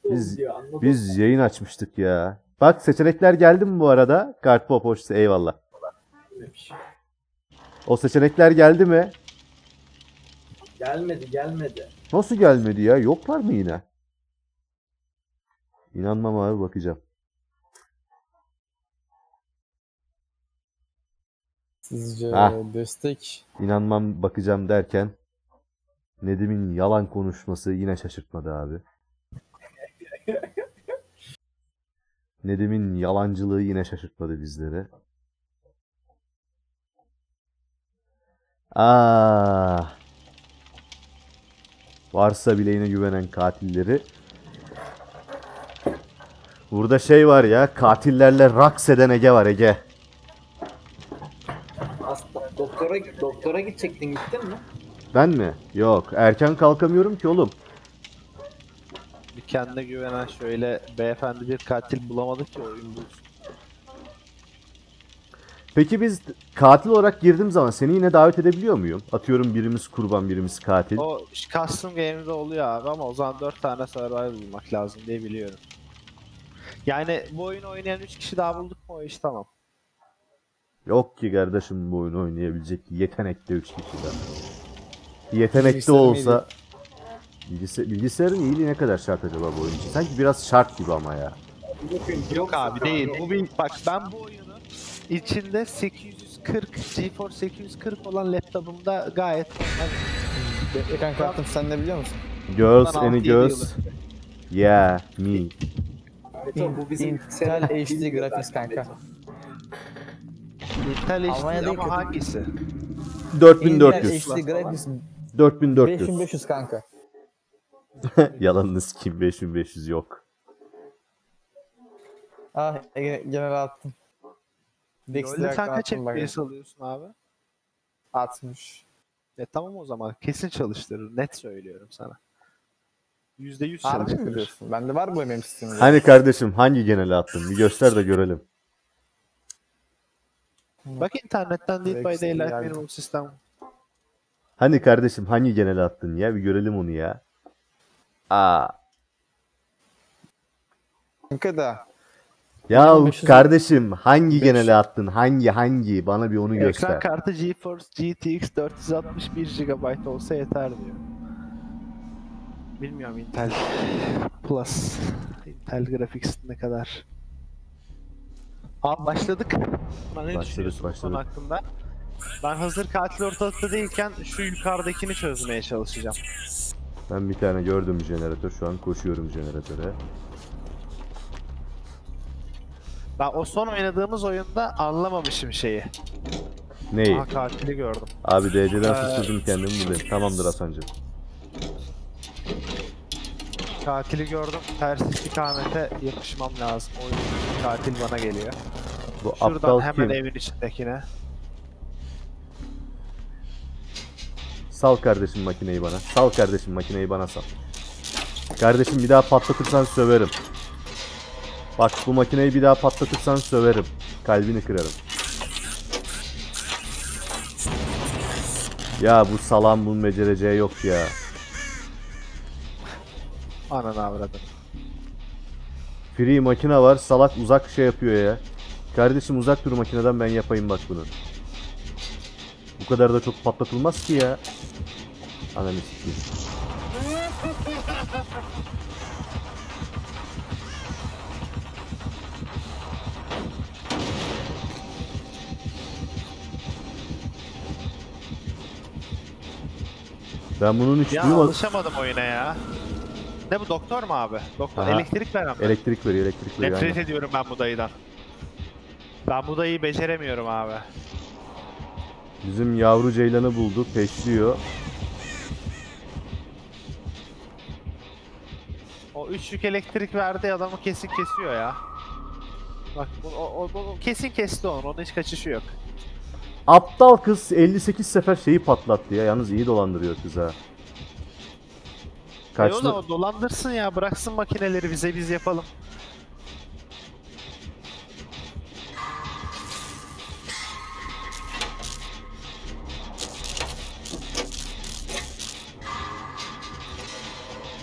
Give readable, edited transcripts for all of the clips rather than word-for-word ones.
Biz, diyor, anladın biz mı? yayın açmıştık ya. Bak seçenekler geldi mi bu arada? Kartpop hoşça eyvallah. Demiş. O seçenekler geldi mi? Gelmedi. Nasıl gelmedi ya? Yoklar mı yine? İnanmam abi, bakacağım. Sizce Hah. destek İnanmam, bakacağım derken Nedim'in yalan konuşması yine şaşırtmadı abi. Nedim'in yalancılığı yine şaşırtmadı bizleri. Ah. Varsa bileğine güvenen katilleri. Burada şey var ya, katillerle raks eden Ege var, Ege. Aslında doktora gittin mi? Ben mi? Yok. Erken kalkamıyorum ki oğlum. Bir kendine güvenen şöyle beyefendi bir katil bulamadık ki oyun bulsun. Peki biz katil olarak girdiğim zaman seni yine davet edebiliyor muyum? Atıyorum birimiz kurban, birimiz katil. O custom game'de oluyor abi ama o zaman 4 tane survival bulmak lazım diye biliyorum. Yani bu oyunu oynayan 3 kişi daha bulduk mu o iş tamam. Yok ki kardeşim bu oyunu oynayabilecek yetenekli 3 kişi de. Yetenekli Bilgisayarın olsa... Bilgisayarın iyiliği ne kadar şart acaba bu oyun için? Sanki biraz şart gibi ama ya. Yok abi değil. Bu bir, bak ben bu oyunu içinde GeForce 840 olan laptopumda gayet ekran kartın sen ne biliyor musun? Girls, Bundan any 6-7 girls? Yeah, me. Bu bizim Intel HD Graphics kanka. Intel HD Almanya'da ama kötü- hangisi? 4400. Intel HD Graphics 4400. 5500 kanka. Yalanını sikeyim, 5500 yok. Ah gene attım. LoL'de sen kaç attım bak. FPS alıyorsun abi? 60. Tamam o zaman kesin çalıştırır. Net söylüyorum sana. %100 Harbi mi çalıştırır. diyorsun? Bende var bu benim sistemimde. Hani kardeşim hangi genele attın? Bir göster de görelim. Bak internetten Dead by Rex Daylight geldi. minimum sistem. Hani kardeşim hangi genele attın ya? Bir görelim onu ya. Aa. Kanka da Ya 1500 kardeşim hangi 500. genele attın? Hangi? Bana bir onu Ekran göster. kartı GeForce GTX 461 GB olsa yeter diyor. Bilmiyorum Intel Plus, Intel Graphics ne kadar. Abi başladık. Buna ne düşünüyorsun bu konu hakkında? Ben hazır katil ortalıkta değilken şu yukarıdakini çözmeye çalışacağım. Ben bir tane gördüm jeneratör. Şu an koşuyorum jeneratöre. Ben o son oynadığımız oyunda anlamamışım şeyi. Neyi? Aha katili gördüm. Abi DC'den susurdum kendimi, buradayım. Tamamdır Hasan'cığım. Katili gördüm. Ters istikamete yapışmam lazım. Oyun katil bana geliyor. Bu Şuradan aptal hemen kim? evin içindekine. Sal kardeşim makineyi bana. Sal kardeşim makineyi bana sal. Kardeşim bir daha patlatırsan söverim. Bak bu makineyi bir daha patlatırsan söverim. Kalbini kırarım. Ya bu salam bunun becereceği yok ya. Ananı avradım. Free makine var, salak uzak şey yapıyor ya. Kardeşim uzak dur makineden, ben yapayım bak bunu. Bu kadar da çok patlatılmaz ki ya. Ananı sikeyim. Ben bunun hiç Ya duymadım. alışamadım oyuna ya. Ne bu doktor mu abi? Doktor Aha. elektrik veren mi? Elektrik veriyor. Nefret Aynen. ediyorum ben bu dayıdan. Ben bu dayıyı beceremiyorum abi. Bizim yavru ceylanı buldu, peşliyor. O 3 yük elektrik verdi adamı kesin kesiyor ya. Bak o kesin kesti onu. Onun hiç kaçışı yok. Aptal kız 58 sefer şeyi patlattı ya. Yalnız iyi dolandırıyor kız ha. O da o dolandırsın ya. Bıraksın makineleri bize, biz yapalım.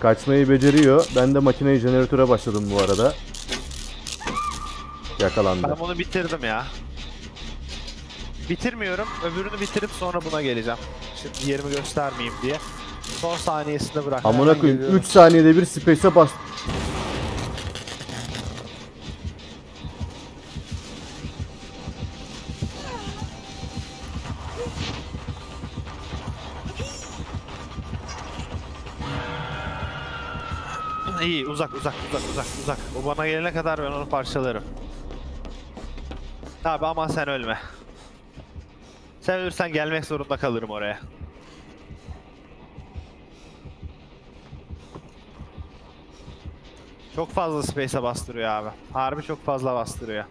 Kaçmayı beceriyor. Ben de makineyi jeneratöre başladım bu arada. Yakalandı. Ben bunu bitirdim ya. Bitirmiyorum. Öbürünü bitirip sonra buna geleceğim. Şimdi yerimi göstermeyeyim diye. Son saniyesinde bırak. Amına koyayım, geliyorum. 3 saniyede bir space'e bas. İyi, uzak. O bana gelene kadar ben onu parçalarım. Abi ama sen ölme. Sen ölürsen gelmek zorunda kalırım oraya. Çok fazla space'e bastırıyor abi. Harbi çok fazla bastırıyor.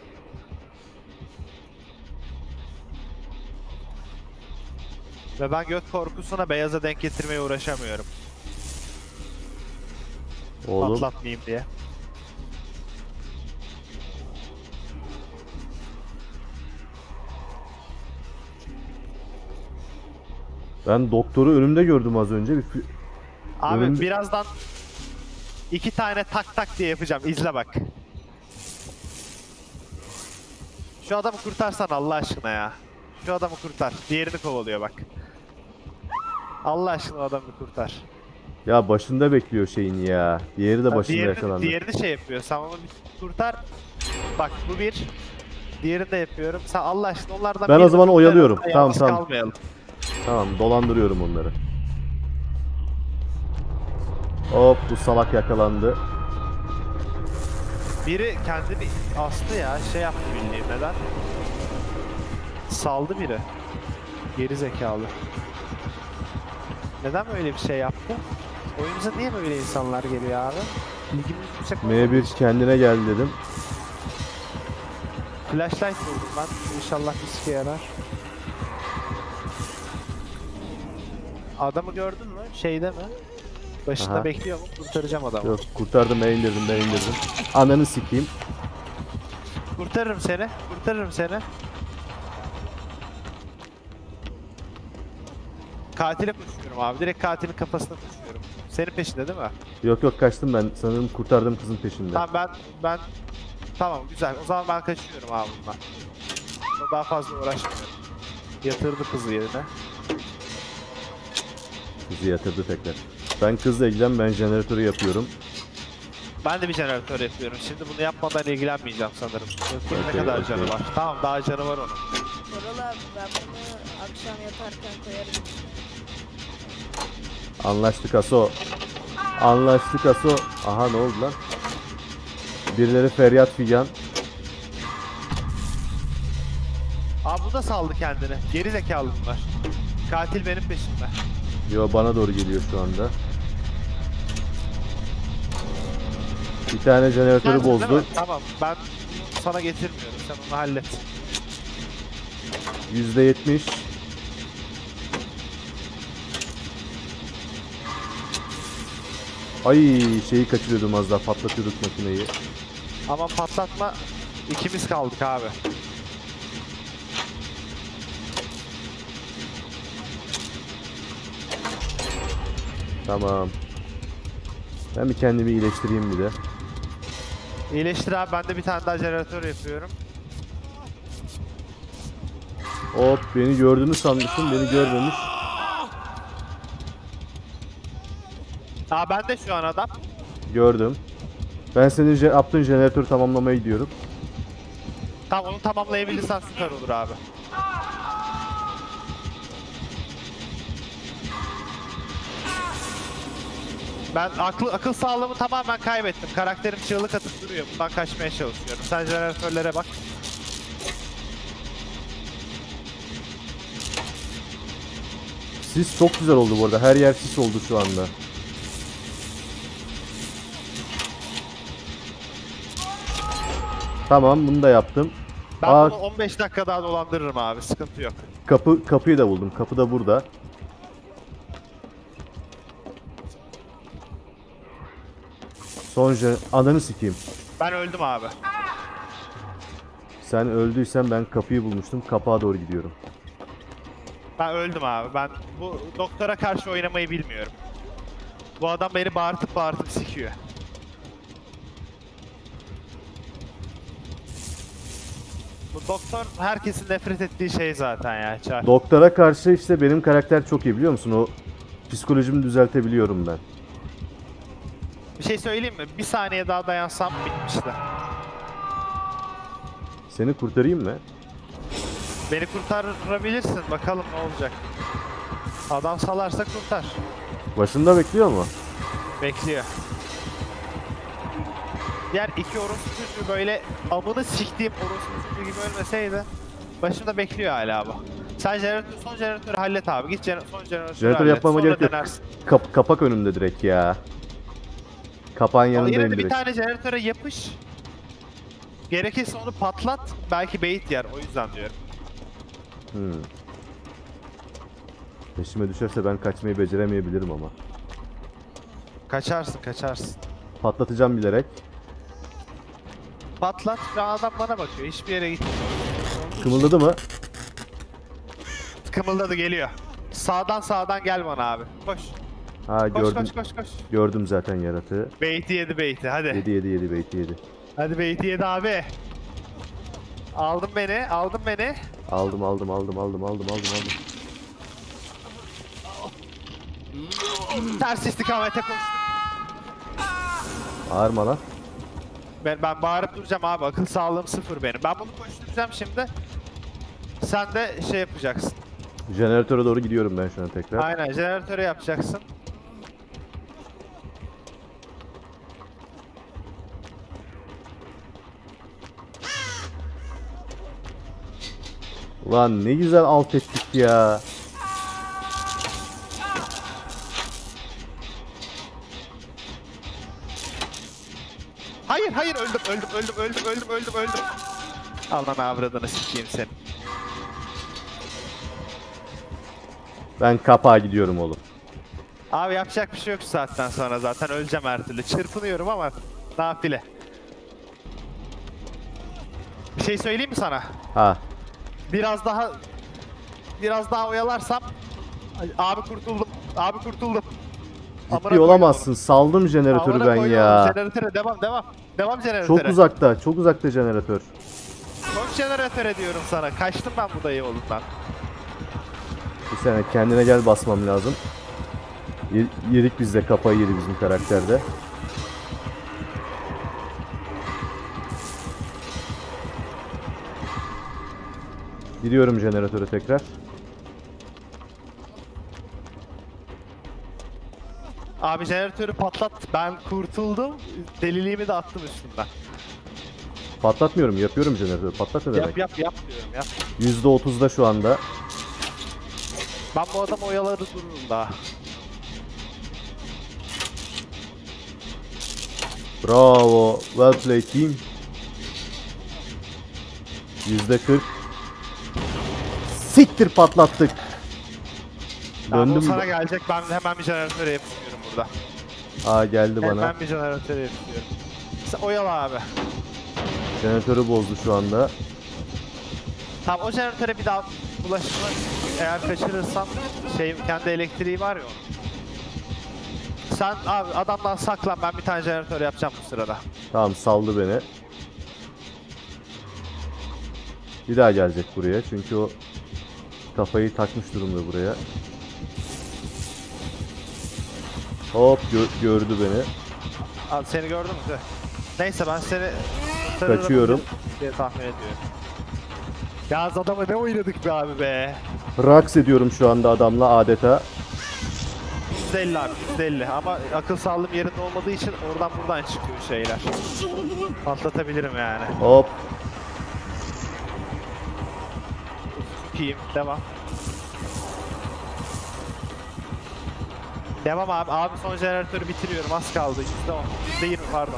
Ve ben göt korkusuna beyaza denk getirmeye uğraşamıyorum. Oğlum Patlatmayayım diye. ben doktoru önümde gördüm az önce. Abi Önümde- birazdan 2 tane tak tak diye yapacağım. İzle bak. Şu adamı kurtarsan Allah aşkına ya. Şu adamı kurtar. Diğerini kovalıyor bak. Allah aşkına o adamı kurtar. Ya başında bekliyor şeyin ya. Diğeri de başında diğerini, yakalandı. diğerini şey yapıyor. Sen onu bir kurtar. Bak bu bir. Diğerini de yapıyorum. Sen Allah aşkına onlardan Ben o birini zaman kurtar, oyalıyorum. yalnız Tamam, tamam. kalmayalım. Tamam, dolandırıyorum onları. Hop, bu salak yakalandı. Biri kendini astı ya. Şey yaptı bildiğin neden? Saldı biri. Geri zekalı. Neden böyle bir şey yaptı? Oyunumuza niye böyle insanlar geliyor abi? Bilgimiz yüksek olmadığı M1 için. kendine gel dedim. Flashlight buldum ben. İnşallah bir sike yarar. Adamı gördün mü? Şeyde mi? Başında Aha. bekliyor mu? Kurtaracağım adamı. Yok, kurtardım, ben indirdim. Ananı sikeyim. Kurtarırım seni. Kurtarırım seni. Katile koşuyorum abi. Direkt katilin kafasına koşuyorum. Senin peşinde değil mi? Yok kaçtım ben. Sanırım kurtardım kızın peşinde. Tamam ben tamam güzel. O zaman ben kaçıyorum abi bundan. Daha fazla uğraşmıyorum. Yatırdı kızı yerine. Kızı yatırdı tekrar. Ben kızla ilgilen, ben jeneratörü yapıyorum. Ben de bir jeneratör yapıyorum. Şimdi bunu yapmadan ilgilenmeyeceğim sanırım. Bakayım ne Okey, kadar okey. canı var. Tamam daha canı var onun. Koral abi ben bunu akşam yatarken koyarım. Anlaştık Aso. Anlaştık Aso. Aha, ne oldu lan? Birileri feryat figan. Abi bu da saldı kendini. Geri zekalı bunlar. Katil benim peşimde. Yo, bana doğru geliyor şu anda. Bir tane jeneratörü Sensin değil bozdu. mi? Tamam ben bunu sana getirmiyorum. Sen onu hallet. %70. Ay, şeyi kaçırıyordum, az daha patlatıyorduk makineyi. Aman patlatma. İkimiz kaldık abi. Tamam. Ben bir kendimi iyileştireyim bir de. İyileştir abi. Ben de bir tane daha jeneratör yapıyorum. Hop, beni gördüğünü sanmıştım, beni görmemiş. Aa ben de şu an adam. Gördüm. Ben senin yaptığın jeneratörü tamamlamaya gidiyorum. Tamam onu tamamlayabilirsen süper olur abi. Ben akıl sağlığımı tamamen kaybettim. Karakterim çığlık atıp duruyor. Bundan kaçmaya çalışıyorum. Sen jeneratörlere bak. Sis çok güzel oldu bu arada. Her yer sis oldu şu anda. Tamam, bunu da yaptım. Ben Aa, bunu 15 dakika daha dolandırırım abi. Sıkıntı yok. kapıyı da buldum. Kapı da burada. Ananı sikeyim. Ben öldüm abi. Sen öldüysen ben kapıyı bulmuştum. Kapağa doğru gidiyorum. Ben öldüm abi. Ben bu doktora karşı oynamayı bilmiyorum. Bu adam beni bağırtıp bağırtıp sikiyor. Bu doktor herkesin nefret ettiği şey zaten ya. Çar. Doktora karşı işte benim karakter çok iyi biliyor musun? O psikolojimi düzeltebiliyorum ben. Bir şey söyleyeyim mi? Bir saniye daha dayansam bitmişti. Seni kurtarayım mı? Beni kurtarabilirsin. Bakalım ne olacak. Adam salarsa kurtar. Başında bekliyor mu? Bekliyor. Diğer iki orospu çocuğu böyle amını siktiğim orospu çocuğu gibi ölmeseydi başında bekliyor hala bu. Sen son jeneratörü hallet abi. Git son jeneratörü Jeneratör hallet. yapmama Sonra gerek yok. denersin. Kapak önümde direkt ya. Kapağın Ama yanındayım yine de bir direkt. tane jeneratöre yapış. Gerekirse onu patlat. Belki bait yer. O yüzden diyorum. Peşime düşerse ben kaçmayı beceremeyebilirim ama. Kaçarsın kaçarsın. Patlatacağım bilerek. Patlat. Şu an adam bana bakıyor. Hiçbir yere gitmiyor. Kımıldadı mı? Kımıldadı geliyor. Sağdan gel bana abi. Koş. Ha Koş gördüm. koş. Gördüm zaten yaratığı. Bait'i yedi bait'i hadi. Yedi beyti yedi. Hadi bait'i yedi abi. Aldın beni. Aldım. Ters istikamete koştum. Bağırma lan. Ben bağırıp duracağım abi. Akıl sağlığım sıfır benim. Ben bunu koşturacağım şimdi. Sen de şey yapacaksın. Jeneratöre doğru gidiyorum ben şu an tekrar. Aynen jeneratöre yapacaksın. Ulan ne güzel alt ettik ya. Hayır öldüm. Allah'ın avradını sikeyim seni. Ben kapağa gidiyorum oğlum. Abi yapacak bir şey yok şu saatten sonra zaten öleceğim her türlü. Çırpınıyorum ama nafile. Bir şey söyleyeyim mi sana? Ha. Biraz daha oyalarsam abi kurtuldum. Ciddi olamazsın. Saldım jeneratörü ben ya. Jeneratöre devam jeneratöre. Çok uzakta jeneratör. Çok jeneratöre diyorum sana. Kaçtım ben bu dayı oğlundan. Bir saniye kendine gel basmam lazım. Yedik biz de kafayı yedi bizim karakterde. Gidiyorum jeneratöre tekrar. Abi jeneratörü patlat. Ben kurtuldum. Deliliğimi de attım üstünden. Patlatmıyorum, yapıyorum jeneratörü. Patlat ne demek? Yap diyorum yap. %30'da şu anda. Ben bu adamı oyaları dururum daha. Bravo. Well played team. %40. Siktir patlattık. Abi o Döndüm. sana gelecek. Ben hemen bir jeneratöre yapıyorum burada. Aa geldi bana. Hemen bir jeneratöre yapıyorum. Sen oyala abi. Jeneratörü bozdu şu anda. Tamam o jeneratöre bir daha bulaşma. Eğer kaçırırsam kendi elektriği var ya onun. Sen abi adamdan saklan, ben bir tane jeneratör yapacağım bu sırada. Tamam saldı beni. Bir daha gelecek buraya çünkü o kafayı takmış durumda buraya. Hop gördü beni. Abi seni gördüm mü? Neyse ben seni Kaçıyorum. diye tahmin ediyorum. Yaz adamı ne oynadık be abi be. Raks ediyorum şu anda adamla adeta. %50 abi %50 ama akıl sağlığım yerinde olmadığı için buradan çıkıyor şeyler. Patlatabilirim yani. Hop. Kim? Devam. Devam abi. Abi son jeneratörü bitiriyorum. Az kaldı. %10. %20 pardon.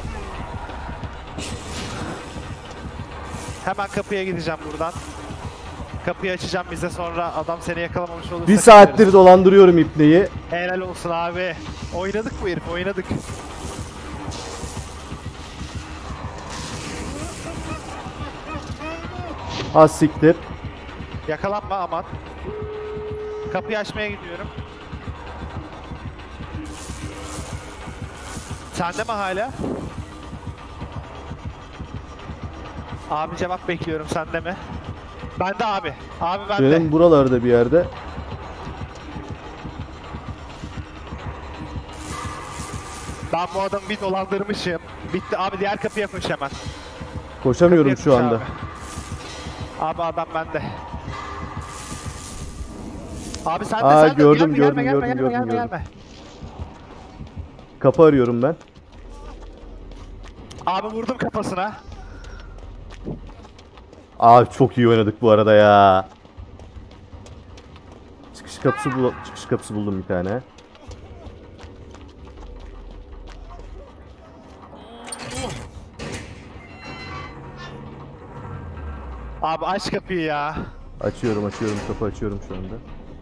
Hemen kapıya gideceğim buradan. Kapıyı açacağım bize, sonra adam seni yakalamamış olursa... Bir saattir dolandırıyorum ipneyi. Helal olsun abi. Oynadık bu herif, oynadık. Az siktir. Yakalanma aman. Kapıyı açmaya gidiyorum. Sende mi hala? Abi cevap bekliyorum, sende mi? Bende abi. Abi bende. Benim buralarda bir yerde. Ben bu adamı bir dolandırmışım. Bitti abi, diğer kapıya koş hemen. Koşamıyorum Kapıya şu koş anda. Abi. Abi adam bende. Abi sen de Aa, sen de gördüm, gelme, gördüm, gelme, gördüm, gelme, gördüm, gelme. Kapı arıyorum ben. Abi vurdum kafasına. Abi çok iyi oynadık bu arada ya. Çıkış kapısı buldum bir tane. Abi aç kapıyı ya. Açıyorum, kapı açıyorum şu anda.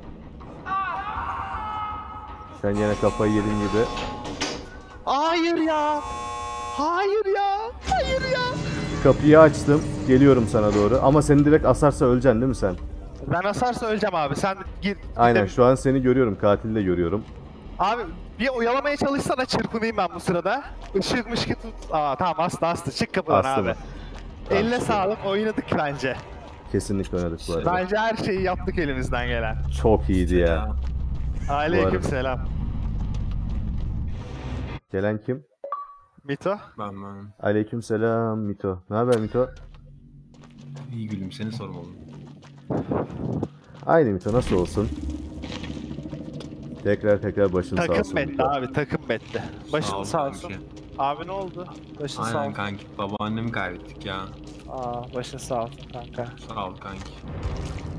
Sen yine kafayı yedin gibi. Hayır ya. Hayır ya. Hayır ya. Kapıyı açtım. Geliyorum sana doğru. Ama seni direkt asarsa öleceksin değil mi sen? Ben asarsa öleceğim abi. Sen git. Aynen, git. şu an seni görüyorum. Katili de görüyorum. Abi bir oyalamaya çalışsana, çırpınayım ben bu sırada. Işıkmış ki tut. Aa tamam, astı. Çık kapıdan Astı abi. mı? Tamam, Eline çıkıyorum. sağlık, oynadık bence. Kesinlikle oynadık bu arada. Bence her şeyi yaptık elimizden gelen. Çok iyiydi ya. Aleykümselam. Gelen kim? Mito. Ben. Aleykümselam Mito. Ne haber Mito? İyi gülüm, seni sormalı. Aynı Mito, nasıl olsun? Tekrar başın sağ Takım olsun betti Mito. abi, takım betti. Başın ol sağ olsun. kanki. Abi ne oldu? Başın sağ Aynen olsun. kanki. Babaannemi kaybettik ya. Aa, başın sağ olsun kanka. Sağ ol kanki.